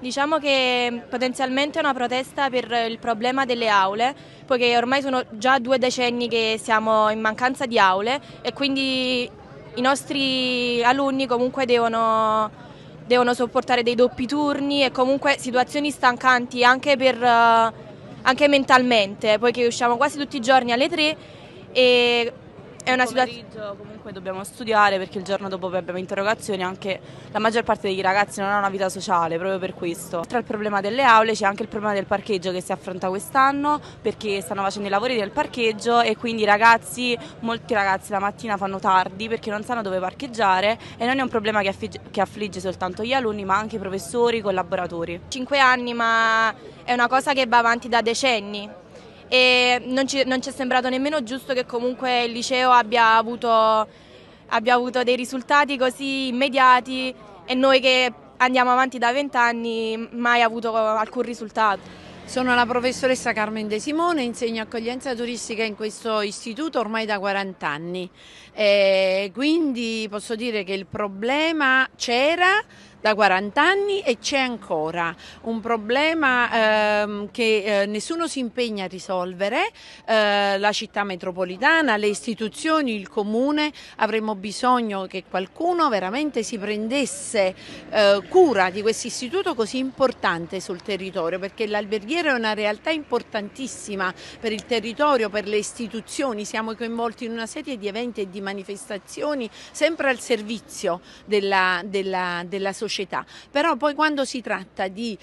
Diciamo che potenzialmente è una protesta per il problema delle aule, poiché ormai sono già 2 decenni che siamo in mancanza di aule e quindi i nostri alunni comunque devono sopportare dei doppi turni e comunque situazioni stancanti anche mentalmente, poiché usciamo quasi tutti i giorni alle 3 e è una situazione. Comunque dobbiamo studiare perché il giorno dopo abbiamo interrogazioni, anche la maggior parte dei ragazzi non ha una vita sociale proprio per questo. Oltre al problema delle aule c'è anche il problema del parcheggio che si affronta quest'anno perché stanno facendo i lavori del parcheggio e quindi molti ragazzi la mattina fanno tardi perché non sanno dove parcheggiare e non è un problema che affligge soltanto gli alunni ma anche i professori, i collaboratori. 5 anni, ma è una cosa che va avanti da decenni. E non ci è sembrato nemmeno giusto che comunque il liceo abbia avuto dei risultati così immediati e noi che andiamo avanti da 20 anni mai avuto alcun risultato. Sono la professoressa Carmen De Simone, insegno accoglienza turistica in questo istituto ormai da 40 anni, quindi posso dire che il problema c'era da 40 anni e c'è ancora un problema che nessuno si impegna a risolvere, la città metropolitana, le istituzioni, il comune. Avremmo bisogno che qualcuno veramente si prendesse cura di questo istituto così importante sul territorio, perché l'alberghiero è una realtà importantissima per il territorio, per le istituzioni. Siamo coinvolti in una serie di eventi e di manifestazioni sempre al servizio della società. Però poi quando si tratta di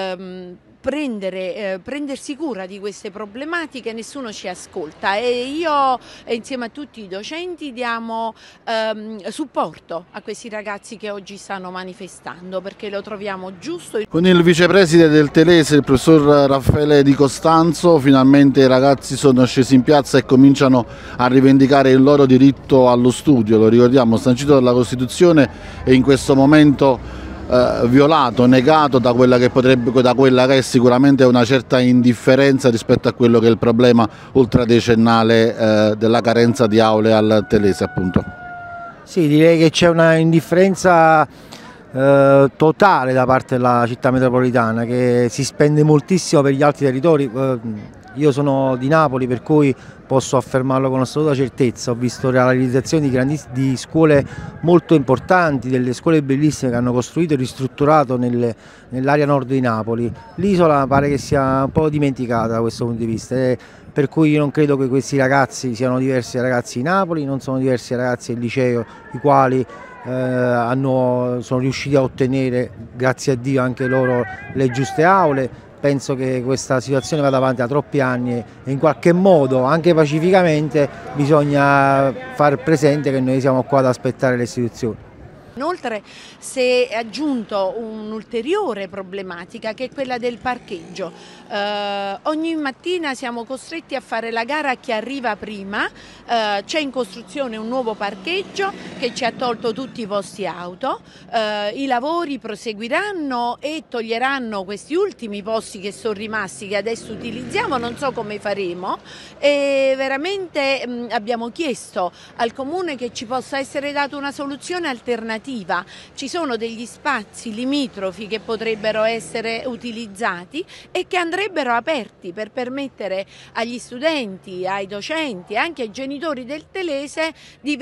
prendersi cura di queste problematiche nessuno ci ascolta e io insieme a tutti i docenti diamo supporto a questi ragazzi che oggi stanno manifestando perché lo troviamo giusto. Con il vicepresidente del Telese, il professor Raffaele Di Costanzo, finalmente i ragazzi sono scesi in piazza e cominciano a rivendicare il loro diritto allo studio, lo ricordiamo, sancito dalla Costituzione e in questo momento violato, negato da quella che è sicuramente una certa indifferenza rispetto a quello che è il problema ultradecennale della carenza di aule al Telese, appunto. Sì, direi che c'è una indifferenza totale da parte della città metropolitana, che si spende moltissimo per gli altri territori. Io sono di Napoli, per cui posso affermarlo con assoluta certezza. Ho visto la realizzazione di scuole molto importanti, delle scuole bellissime che hanno costruito e ristrutturato nell'area nord di Napoli. L'isola pare che sia un po' dimenticata da questo punto di vista, per cui io non credo che questi ragazzi siano diversi dai ragazzi di Napoli, non sono diversi dai ragazzi del liceo, i quali sono riusciti a ottenere, grazie a Dio, anche loro le giuste aule. Penso che questa situazione vada avanti da troppi anni e in qualche modo, anche pacificamente, bisogna far presente che noi siamo qua ad aspettare le istituzioni. Inoltre si è aggiunto un'ulteriore problematica che è quella del parcheggio. Ogni mattina siamo costretti a fare la gara a chi arriva prima, c'è in costruzione un nuovo parcheggio che ci ha tolto tutti i posti auto, i lavori proseguiranno e toglieranno questi ultimi posti che sono rimasti, che adesso utilizziamo, non so come faremo e veramente abbiamo chiesto al Comune che ci possa essere data una soluzione alternativa. Ci sono degli spazi limitrofi che potrebbero essere utilizzati e che andrebbero aperti per permettere agli studenti, ai docenti e anche ai genitori del Telese di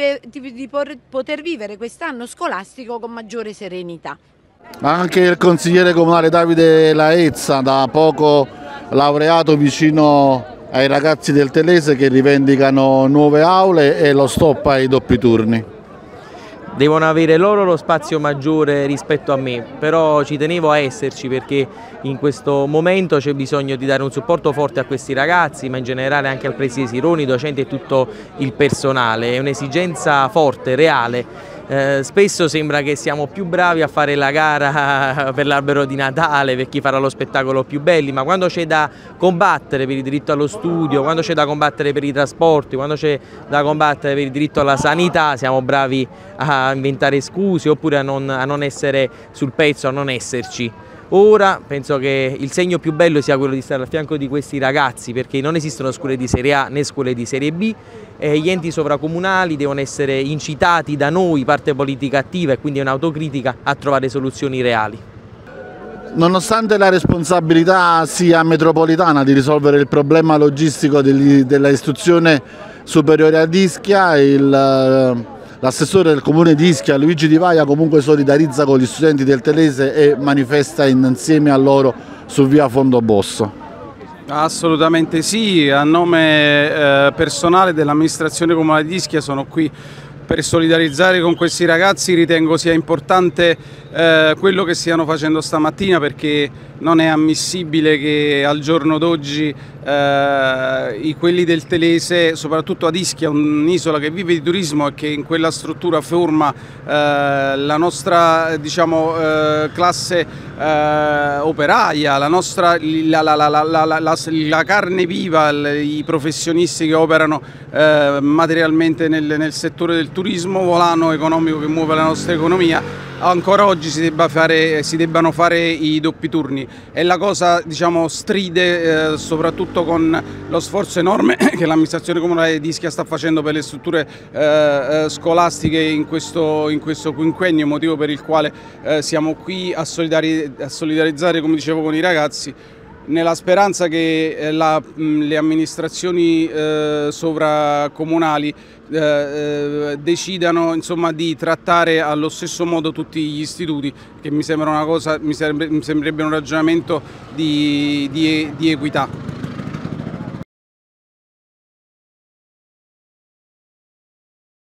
poter vivere quest'anno scolastico con maggiore serenità. Anche il consigliere comunale Davide Laezza, da poco laureato vicino ai ragazzi del Telese che rivendicano nuove aule e lo stop ai doppi turni. Devono avere loro lo spazio maggiore rispetto a me, però ci tenevo a esserci perché in questo momento c'è bisogno di dare un supporto forte a questi ragazzi, ma in generale anche al preside Sironi, i docenti e tutto il personale. È un'esigenza forte, reale. Spesso sembra che siamo più bravi a fare la gara per l'albero di Natale, per chi farà lo spettacolo più belli, ma quando c'è da combattere per il diritto allo studio, quando c'è da combattere per i trasporti, quando c'è da combattere per il diritto alla sanità, siamo bravi a inventare scuse oppure a non essere sul pezzo, a non esserci. Ora penso che il segno più bello sia quello di stare al fianco di questi ragazzi, perché non esistono scuole di Serie A né scuole di Serie B e gli enti sovracomunali devono essere incitati da noi, parte politica attiva e quindi un'autocritica, a trovare soluzioni reali. Nonostante la responsabilità sia metropolitana di risolvere il problema logistico dell'istruzione superiore a Ischia, l'assessore del comune di Ischia, Luigi Di Vaia, comunque solidarizza con gli studenti del Telese e manifesta insieme a loro su via Fondobosso. Assolutamente sì, a nome personale dell'amministrazione comunale di Ischia sono qui per solidarizzare con questi ragazzi. Ritengo sia importante quello che stiano facendo stamattina, perché non è ammissibile che al giorno d'oggi quelli del Telese, soprattutto ad Ischia, un'isola che vive di turismo e che in quella struttura forma la nostra, diciamo, classe operaia, la carne viva, i professionisti che operano materialmente nel settore del turismo, volano economico che muove la nostra economia. Ancora oggi si debbano fare i doppi turni, e la cosa, diciamo, stride soprattutto con lo sforzo enorme che l'amministrazione comunale di Ischia sta facendo per le strutture scolastiche in questo quinquennio, motivo per il quale siamo qui a solidarizzare, come dicevo, con i ragazzi, nella speranza che le amministrazioni sovracomunali decidano, insomma, di trattare allo stesso modo tutti gli istituti, che mi sembra una cosa, mi sembrerebbe un ragionamento di equità.